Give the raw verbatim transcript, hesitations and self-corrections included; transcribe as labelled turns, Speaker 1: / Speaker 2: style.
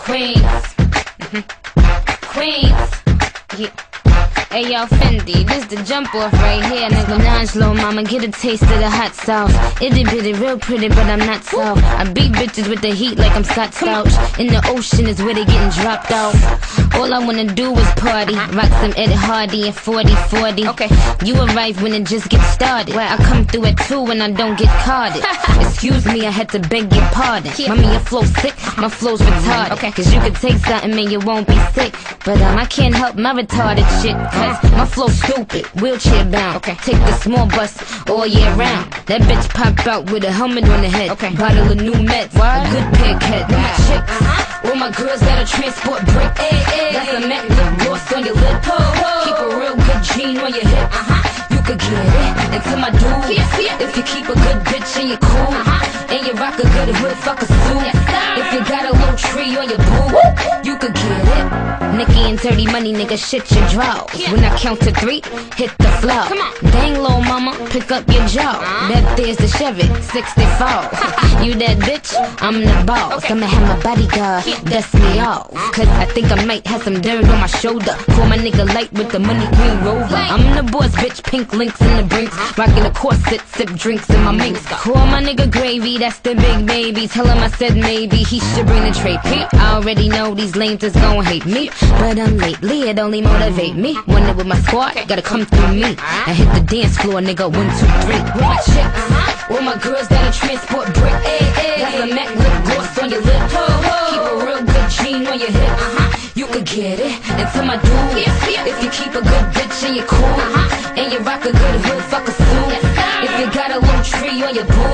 Speaker 1: Queens. Queens. Yeah. Hey yo, Fendi, this the jump off right here, nigga. Minaj, lil' mama, get a taste of the hot sauce. Itty bitty, real pretty, but I'm not soft. I beat bitches with the heat like I'm Scott Stouch. In the ocean is where they getting dropped off. All I wanna do is party, rock some Ed Hardy and forty forty. Okay, you arrive when it just gets started. I come through at two when I don't get carded. Excuse me, I had to beg your pardon. Mommy, your flow sick, my flow's retarded. Okay, cause you could take something and you won't be sick, but um, I can't help my retarded shit. My flow stupid, wheelchair bound. Okay, take the small bus all year round. That bitch pop out with a helmet on the head. Okay, bottle of new meds, a good pick head. Wow. My chicks, uh-huh. All my girls got a transport brick. Ay, ay. That's a Mac lip gloss on your lip. Oh, oh. Keep a real good jean on your hip. Uh-huh. You could get it. And to my dude, yeah, yeah. If you keep a good bitch and you cool, uh-huh. And you rock a good hood, fuck a suit. Yes, if you got a little tree on your boob, you could get it. Nicki and dirty money, nigga, shit your draws. Yeah. When I count to three, hit the floor. Come on. Dang, lil' mama, pick up your jaw. Uh-huh. That there's the Chevy, sixty-four. You that bitch, I'm the boss. Okay. I'ma have my bodyguard, yeah. Dust me off. Cause I think I might have some dirt on my shoulder. Call my nigga light with the money green rover. I'm the boss, bitch, pink links in the brinks. Rockin' a corset, sip drinks in my minks. Call my nigga Gravy, that's the big baby. Tell him I said maybe he should bring the tray. I already know these lames is gon' hate me, but um, lately it only motivate me. When it with my squad, gotta come through me. I hit the dance floor, nigga, one, two, three. With my chicks, all my girls got a transport brick. Ay, ay. That's a Mac lip gloss on your lip. Keep a real good jean on your hip. You could get it. And to my dude, if you keep a good bitch and you cool, and you rock a good hood, fuck a suit. If you got a little tree on your boob,